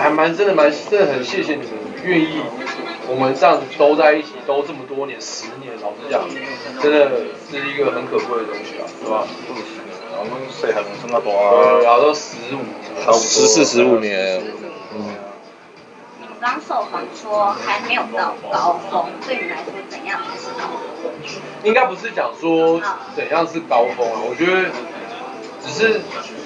真的很谢谢你们愿意，我们这样子都在一起，都这么多年，10年，老实讲，真的是一个很可贵的东西啊，对吧？ 我们细汉算那大啊， 然后都14、15年。 你刚受访说还没有到高峰，对你来说怎样才是高峰？ 应该不是讲说怎样是高峰啊，我觉得只是。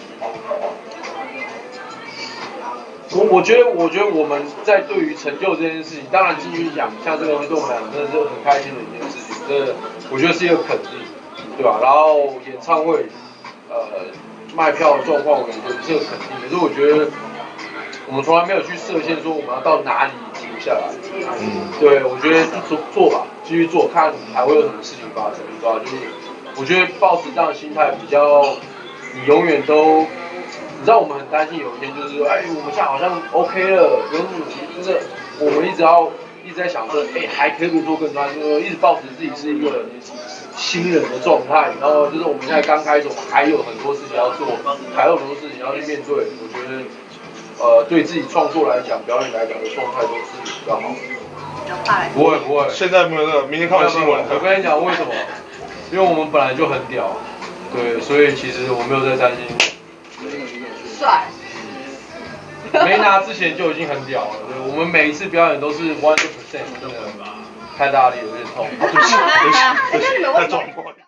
我觉得我们在对于成就这件事情，当然继续讲，像这个东西对我们俩真的是很开心的一件事情，这我觉得是一个肯定，对吧？然后演唱会，卖票的状况，我觉得是个肯定。可是我觉得我们从来没有去设限说我们要到哪里停下来。对，我觉得就做吧，继续做，看还会有什么事情发生，对吧？就是我觉得抱持这样的心态比较，你永远都。你知道我们很担心有一天就是说，哎，我们现在好像 OK 了，就是我们一直在想说，哎，还可以做更多，就是一直抱持自己是一个新人的状态，然后就是我们现在刚开始，我们还有很多事情要做，还有很多事情要去面对。我觉得，对自己创作来讲，表演来讲的状态都是比较好的。不会， 现在没有那个，明天看完新闻。 我跟你讲为什么？因为我们本来就很屌，对，所以其实我没有在担心。 帅。 没拿之前就已经很屌了，对，我们每一次表演都是100%，真的太大力有点痛。 对不起， 太壮观。